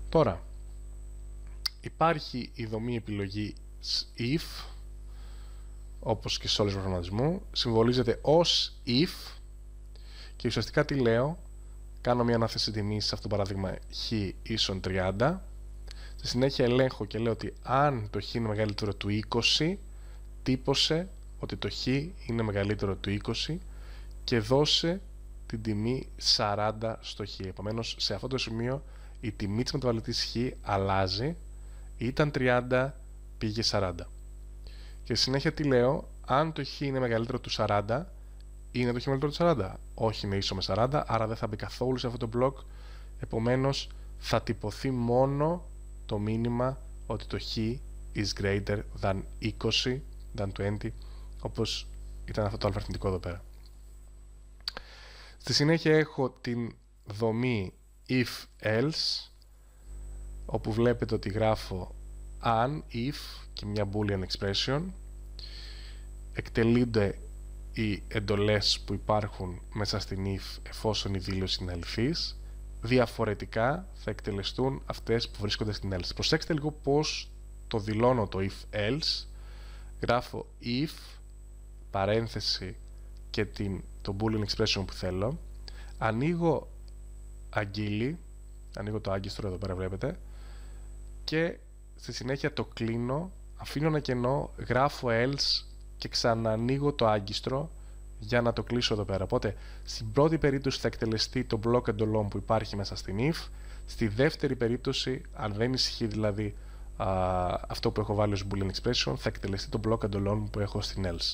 Τώρα, υπάρχει η δομή επιλογής if, όπως και σε όλες τους προγραμματισμού, συμβολίζεται ως if και ουσιαστικά τι λέω, κάνω μια ανάθεση τιμής, σε αυτό το παράδειγμα χ ίσον 30, στη συνέχεια ελέγχω και λέω ότι αν το χ είναι μεγαλύτερο του 20, τύπωσε ότι το χ είναι μεγαλύτερο του 20 και δώσε την τιμή 40 στο χ. Επομένως, σε αυτό το σημείο η τιμή της μεταβαλλητής χ αλλάζει, ήταν 30, πήγε 40. Και συνέχεια τι λέω, αν το χ είναι μεγαλύτερο του 40, είναι το χ μεγαλύτερο του 40. Όχι, είναι ίσο με 40, άρα δεν θα μπει καθόλου σε αυτό το μπλοκ. Επομένως, θα τυπωθεί μόνο το μήνυμα ότι το χ is greater than 20, than 20, όπως ήταν αυτό το αλφαριθμητικό εδώ πέρα. Στη συνέχεια έχω την δομή if else, όπου βλέπετε ότι γράφω αν, if και μια boolean expression. Εκτελούνται οι εντολές που υπάρχουν μέσα στην if εφόσον η δήλωση είναι αληθής. Διαφορετικά θα εκτελεστούν αυτές που βρίσκονται στην else. Προσέξτε λίγο πώς το δηλώνω το if else. Γράφω if, παρένθεση και το boolean expression που θέλω. Ανοίγω αγγείλη, ανοίγω το άγκιστρο εδώ πέρα βλέπετε, και στη συνέχεια το κλείνω, αφήνω ένα κενό, γράφω else και ξαναανοίγω το άγκιστρο για να το κλείσω εδώ πέρα. Οπότε στην πρώτη περίπτωση θα εκτελεστεί το block εντολών που υπάρχει μέσα στην if. Στη δεύτερη περίπτωση, αν δεν ισχύει δηλαδή αυτό που έχω βάλει ως boolean expression, θα εκτελεστεί το block εντολών που έχω στην else.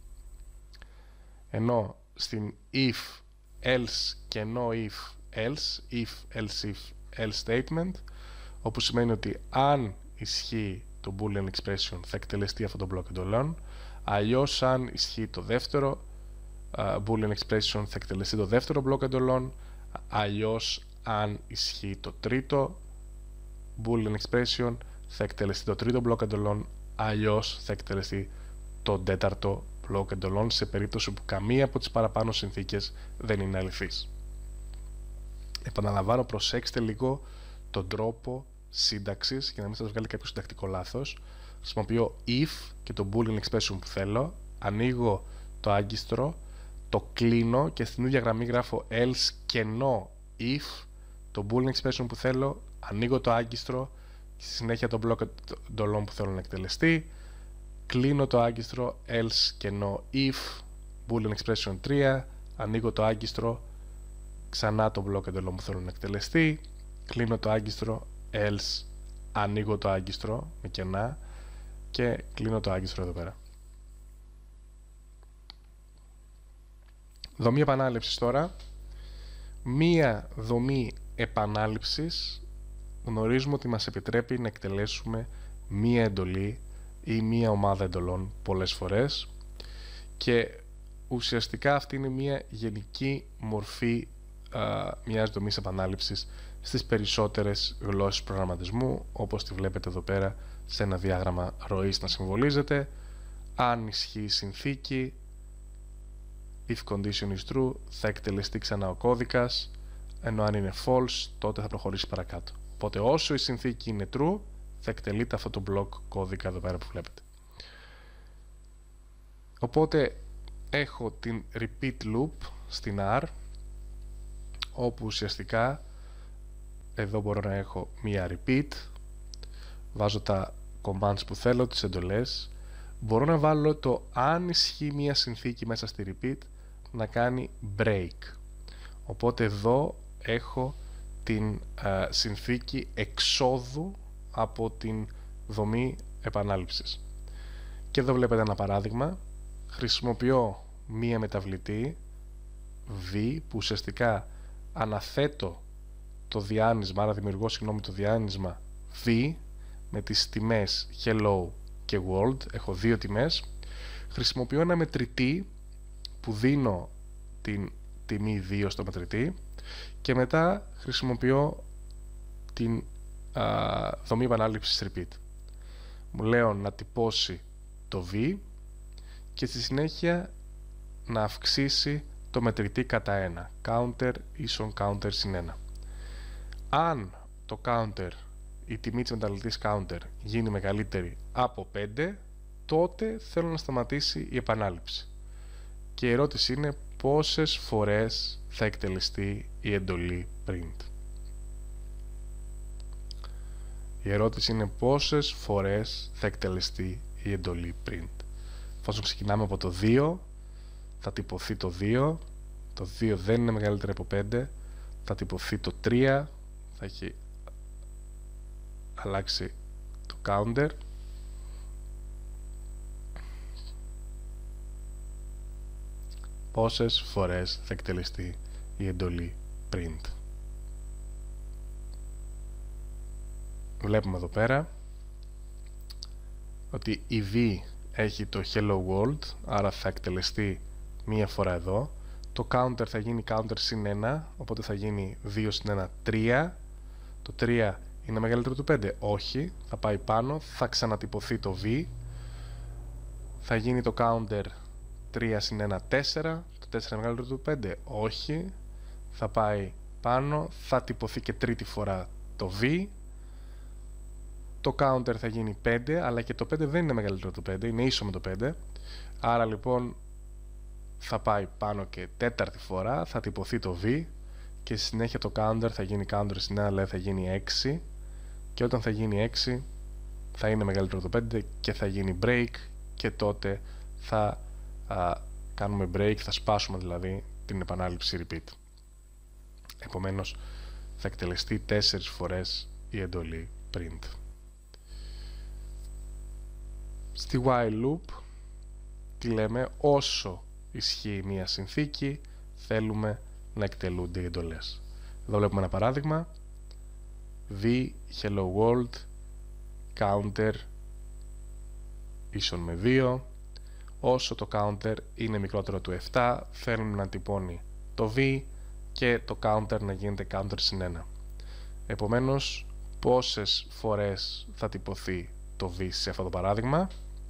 Ενώ στην if, else και ενώ if, else statement, όπου σημαίνει ότι αν ισχύει το boolean expression θα εκτελεστεί αυτό το block εντολών, αλλιώς αν ισχύει το δεύτερο boolean expression θα εκτελεστεί το δεύτερο block εντολών, αλλιώς αν ισχύει το τρίτο boolean expression θα εκτελεστεί το τρίτο block εντολών, αλλιώς θα εκτελεστεί το τέταρτο block εντολών σε περίπτωση που καμία από τις παραπάνω συνθήκες δεν είναι αληθής. Επαναλαμβάνω, προσέξτε λίγο τον τρόπο σύνταξης για να μην σας βγάλει κάποιο συντακτικό λάθος. Χρησιμοποιώ if και το boolean expression που θέλω, ανοίγω το άγκιστρο, το κλείνω και στην ίδια γραμμή γράφω else και ενώ if, το boolean expression που θέλω, ανοίγω το άγκιστρο και στη συνέχεια το block εντολών που θέλω να εκτελεστεί, κλείνω το άγκιστρο else και ενώ if, boolean expression 3, ανοίγω το άγκιστρο, ξανά το block εντολών που θέλω να εκτελεστεί, κλείνω το άγκιστρο else, ανοίγω το άγκιστρο με κενά και κλείνω το άγκιστρο εδώ πέρα. Δομή επανάληψης τώρα. Μία δομή επανάληψης γνωρίζουμε ότι μας επιτρέπει να εκτελέσουμε μία εντολή ή μία ομάδα εντολών πολλές φορές και ουσιαστικά αυτή είναι μία γενική μορφή μιας δομής επανάληψης στις περισσότερες γλώσσες προγραμματισμού, όπως τη βλέπετε εδώ πέρα σε ένα διάγραμμα ροής να συμβολίζεται. Αν ισχύει η συνθήκη, if condition is true, θα εκτελεστεί ξανά ο κώδικας, ενώ αν είναι false, τότε θα προχωρήσει παρακάτω. Οπότε όσο η συνθήκη είναι true, θα εκτελείται αυτό το block κώδικα εδώ πέρα που βλέπετε. Οπότε έχω την repeat loop στην R, όπου ουσιαστικά εδώ μπορώ να έχω μία repeat, βάζω τα commands που θέλω, τις εντολές, μπορώ να βάλω το αν ισχύει μία συνθήκη μέσα στη repeat να κάνει break. Οπότε εδώ έχω την συνθήκη εξόδου από την δομή επανάληψης. Και εδώ βλέπετε ένα παράδειγμα. Χρησιμοποιώ μία μεταβλητή v που ουσιαστικά αναθέτω το διάνυσμα, άρα δημιουργώ το διάνυσμα v με τις τιμές hello και world. Έχω δύο τιμές. Χρησιμοποιώ ένα μετρητή που δίνω την τιμή 2 στο μετρητή και μετά χρησιμοποιώ την δομή επανάληψης repeat. Μου λέω να τυπώσει το v και στη συνέχεια να αυξήσει το μετρητή κατά 1. Counter ίσον counter συν 1. Αν το counter, η τιμή της μεταβλητής counter γίνει μεγαλύτερη από 5, τότε θέλω να σταματήσει η επανάληψη. Και η ερώτηση είναι πόσες φορές θα εκτελεστεί η εντολή print. Η ερώτηση είναι πόσες φορές θα εκτελεστεί η εντολή print. Εφόσον ξεκινάμε από το 2, θα τυπωθεί το 2. Το 2 δεν είναι μεγαλύτερο από 5. Θα τυπωθεί το 3. Θα έχει αλλάξει το counter. Πόσες φορές θα εκτελεστεί η εντολή print. Βλέπουμε εδώ πέρα ότι η V έχει το hello world, άρα θα εκτελεστεί μία φορά εδώ. Το counter θα γίνει counter συν 1, οπότε θα γίνει 2 συν 1, 3. Το 3 είναι μεγαλύτερο του 5, όχι, θα πάει πάνω, θα ξανατυπωθεί το V. Θα γίνει το counter 3 συν 1, 4. Το 4 είναι μεγαλύτερο του 5, όχι, θα πάει πάνω, θα τυπωθεί και τρίτη φορά το V. Το counter θα γίνει 5, αλλά και το 5 δεν είναι μεγαλύτερο του 5, είναι ίσο με το 5. Άρα λοιπόν θα πάει πάνω και τέταρτη φορά, θα τυπωθεί το V και στη συνέχεια το counter θα γίνει counter στην 1, αλλά θα γίνει 6. Και όταν θα γίνει 6 θα είναι μεγαλύτερο το 5 και θα γίνει break και τότε θα κάνουμε break, θα σπάσουμε δηλαδή την επανάληψη repeat. Επομένως θα εκτελεστεί 4 φορές η εντολή print. Στη while loop τι λέμε, όσο ισχύει μία συνθήκη θέλουμε να εκτελούνται οι εντολές. Εδώ βλέπουμε ένα παράδειγμα, v hello world counter ίσον με 2. Όσο το counter είναι μικρότερο του 7 θέλουμε να τυπώνει το v και το counter να γίνεται counter συν 1. Επομένως πόσες φορές θα τυπωθεί το v σε αυτό το παράδειγμα?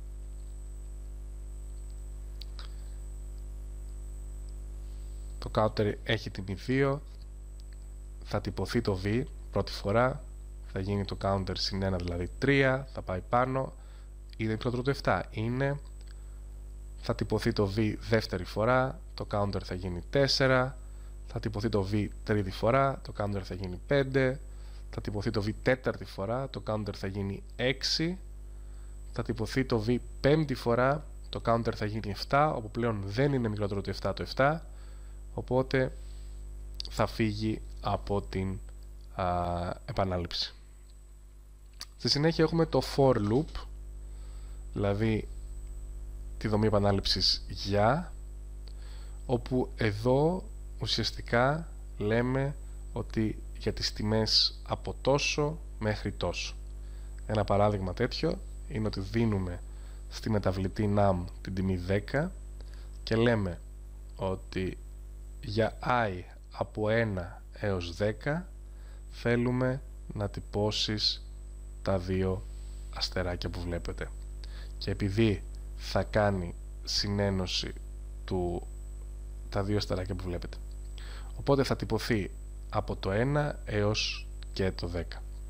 Το counter έχει τιμή 2, θα τυπωθεί το v πρώτη φορά, θα γίνει το counter συν 1 δηλαδή 3, θα πάει πάνω, είναι μικρότερο του 7, είναι, θα τυπωθεί το v δεύτερη φορά, το counter θα γίνει 4, θα τυπωθεί το v τρίτη φορά, το counter θα γίνει 5, θα τυπωθεί το v τέταρτη φορά, το counter θα γίνει 6, θα τυπωθεί το v πέμπτη φορά, το counter θα γίνει 7, όπου πλέον δεν είναι μικρότερο του 7 το 7, οπότε θα φύγει από την επανάληψη. Στη συνέχεια έχουμε το for loop, δηλαδή τη δομή επανάληψης για, όπου εδώ ουσιαστικά λέμε ότι για τις τιμές από τόσο μέχρι τόσο. Ένα παράδειγμα τέτοιο είναι ότι δίνουμε στη μεταβλητή num την τιμή 10 και λέμε ότι για i από 1 έως 10 θέλουμε να τυπώσεις τα δύο αστεράκια που βλέπετε. Και επειδή θα κάνει συνένωση τα δύο αστεράκια που βλέπετε, οπότε θα τυπωθεί από το 1 έως και το 10.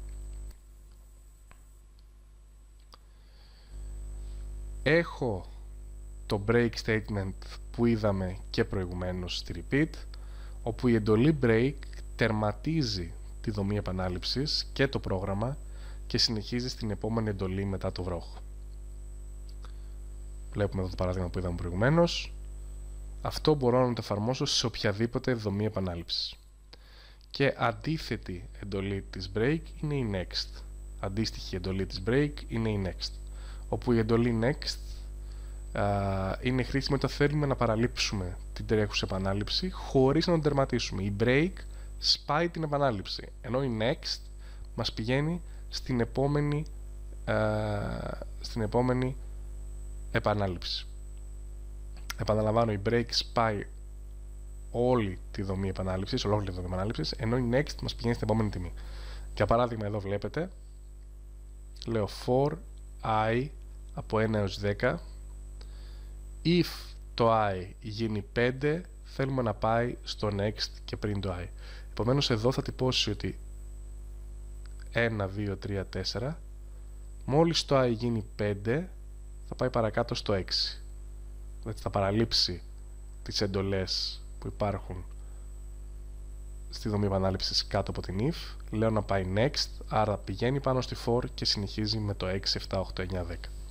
Έχω το break statement που είδαμε και προηγουμένως στη repeat, όπου η εντολή break τερματίζει τη δομή επανάληψης και το πρόγραμμα και συνεχίζει στην επόμενη εντολή μετά το βρόχο. Βλέπουμε εδώ το παράδειγμα που είδαμε προηγουμένως. Αυτό μπορώ να το εφαρμόσω σε οποιαδήποτε δομή επανάληψης. Και αντίθετη εντολή της break είναι η next. Αντίστοιχη εντολή της break είναι η next. Όπου η εντολή next είναι χρήσιμη όταν θέλουμε να παραλείψουμε την τρέχουσα επανάληψη χωρίς να την τερματίσουμε. Η break σπάει την επανάληψη, ενώ η next μας πηγαίνει στην επόμενη επανάληψη. Επαναλαμβάνω, η break σπάει όλη τη δομή επανάληψης, ολόκληρη τη δομή επανάληψης, ενώ η next μας πηγαίνει στην επόμενη τιμή. Για παράδειγμα εδώ βλέπετε, λέω for i από 1 έως 10, if το i γίνει 5 θέλουμε να πάει στο next και πριν το i. Επομένως εδώ θα τυπώσει ότι 1, 2, 3, 4. Μόλις το i γίνει 5 θα πάει παρακάτω στο 6. Δηλαδή θα παραλείψει τις εντολές που υπάρχουν στη δομή επανάληψης κάτω από την if. Λέω να πάει next, άρα πηγαίνει πάνω στη for και συνεχίζει με το 6, 7, 8, 9, 10.